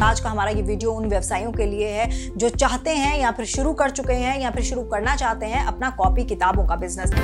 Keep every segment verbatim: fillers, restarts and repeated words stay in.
आज का हमारा ये वीडियो उन व्यवसायियों के लिए है जो चाहते हैं या फिर शुरू कर चुके हैं या फिर शुरू करना चाहते हैं अपना कॉपी किताबों का बिजनेस।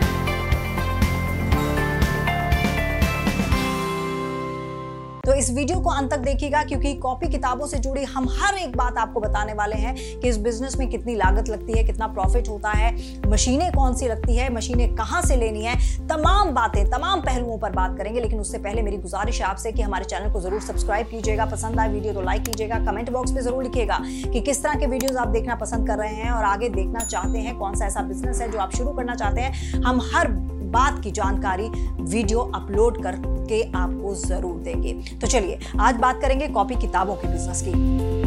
तो इस वीडियो को अंत तक देखिएगा, क्योंकि कॉपी किताबों से जुड़ी हम हर एक बात आपको बताने वाले हैं कि इस बिजनेस में कितनी लागत लगती है, कितना प्रॉफिट होता है, मशीनें कौन सी लगती है, मशीनें कहां से लेनी है, तमाम बातें, तमाम पहलुओं पर बात करेंगे। लेकिन उससे पहले मेरी गुजारिश है आपसे कि हमारे चैनल को जरूर सब्सक्राइब कीजिएगा, पसंद आए वीडियो तो लाइक कीजिएगा, कमेंट बॉक्स में जरूर लिखिएगा कि किस तरह के वीडियोस आप देखना पसंद कर रहे हैं और आगे देखना चाहते हैं, कौन सा ऐसा बिजनेस है जो आप शुरू करना चाहते हैं। हम हर बात की जानकारी वीडियो अपलोड करके आपको जरूर देंगे। तो चलिए आज बात करेंगे कॉपी किताबों के बिजनेस की।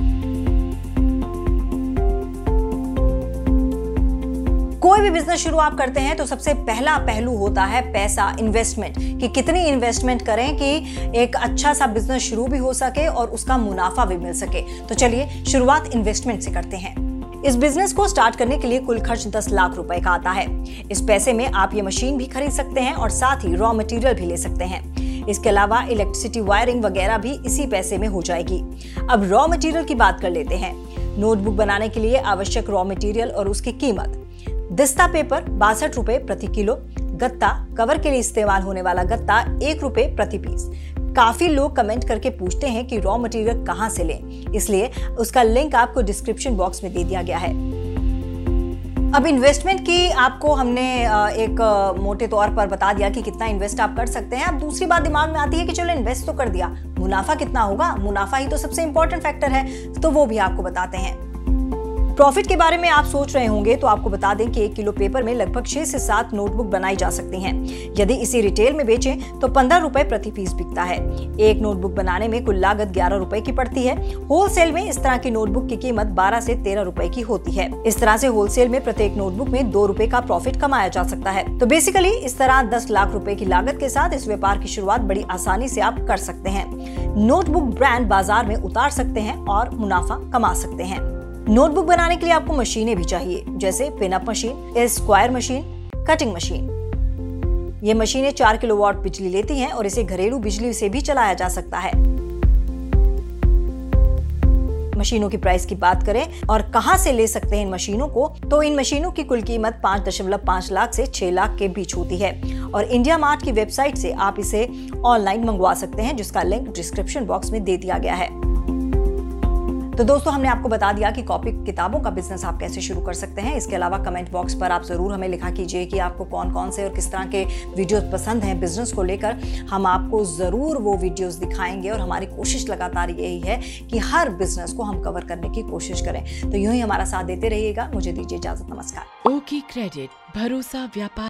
कोई भी बिजनेस शुरू आप करते हैं तो सबसे पहला पहलू होता है पैसा, इन्वेस्टमेंट, कि कितनी इन्वेस्टमेंट करें कि एक अच्छा सा बिजनेस शुरू भी हो सके और उसका मुनाफा भी मिल सके। तो चलिए शुरुआत इन्वेस्टमेंट से करते हैं। इस बिजनेस को स्टार्ट करने के लिए कुल खर्च दस लाख रुपए का आता है। इस पैसे में आप ये मशीन भी खरीद सकते हैं और साथ ही रॉ मटेरियल भी ले सकते हैं। इसके अलावा इलेक्ट्रिसिटी वायरिंग वगैरह भी इसी पैसे में हो जाएगी। अब रॉ मटेरियल की बात कर लेते हैं। नोटबुक बनाने के लिए आवश्यक रॉ मटेरियल और उसकी कीमत: दिस्ता पेपर बासठ रुपए प्रति किलो, गत्ता कवर के लिए इस्तेमाल होने वाला गत्ता एक रुपए प्रति पीस। काफी लोग कमेंट करके पूछते हैं कि रॉ मटेरियल कहां से लें, इसलिए उसका लिंक आपको डिस्क्रिप्शन बॉक्स में दे दिया गया है। अब इन्वेस्टमेंट की आपको हमने एक मोटे तौर पर बता दिया कि कितना इन्वेस्ट आप कर सकते हैं। अब दूसरी बात दिमाग में आती है कि चलो इन्वेस्ट तो कर दिया, मुनाफा कितना होगा? मुनाफा ही तो सबसे इंपॉर्टेंट फैक्टर है, तो वो भी आपको बताते हैं। प्रॉफिट के बारे में आप सोच रहे होंगे तो आपको बता दें कि एक किलो पेपर में लगभग छह से सात नोटबुक बनाई जा सकती हैं। यदि इसे रिटेल में बेचें तो पंद्रह रुपए प्रति पीस बिकता है। एक नोटबुक बनाने में कुल लागत ग्यारह रुपए की पड़ती है। होलसेल में इस तरह की नोटबुक की कीमत बारह से तेरह रुपए की होती है। इस तरह से होलसेल में प्रत्येक नोटबुक में दो रुपए का प्रॉफिट कमाया जा सकता है। तो बेसिकली इस तरह दस लाख रुपए की लागत के साथ इस व्यापार की शुरुआत बड़ी आसानी से आप कर सकते हैं। नोटबुक ब्रांड बाजार में उतार सकते हैं और मुनाफा कमा सकते हैं। नोटबुक बनाने के लिए आपको मशीनें भी चाहिए, जैसे pin up machine, square machine, cutting machine. ये मशीनें चार किलोवाट बिजली लेती हैं और इसे घरेलू बिजली से भी चलाया जा सकता है। मशीनों की प्राइस की बात करें और कहां से ले सकते हैं इन मशीनों को, तो इन मशीनों की कुल कीमत पाँच दशमलव पाँच लाख से छह लाख के बीच होती है और इंडिया मार्ट की वेबसाइट से आप इसे ऑनलाइन मंगवा सकते हैं, जिसका लिंक डिस्क्रिप्शन बॉक्स में दे दिया गया है। तो दोस्तों हमने आपको बता दिया कि कॉपी किताबों का बिजनेस आप कैसे शुरू कर सकते हैं। इसके अलावा कमेंट बॉक्स पर आप जरूर हमें लिखा कीजिए कि आपको कौन कौन से और किस तरह के वीडियोस पसंद हैं बिजनेस को लेकर। हम आपको जरूर वो वीडियोस दिखाएंगे और हमारी कोशिश लगातार यही है कि हर बिजनेस को हम कवर करने की कोशिश करें। तो यूं ही हमारा साथ देते रहिएगा। मुझे दीजिए इजाजत, नमस्कार। ओके क्रेडिट, भरोसा व्यापार।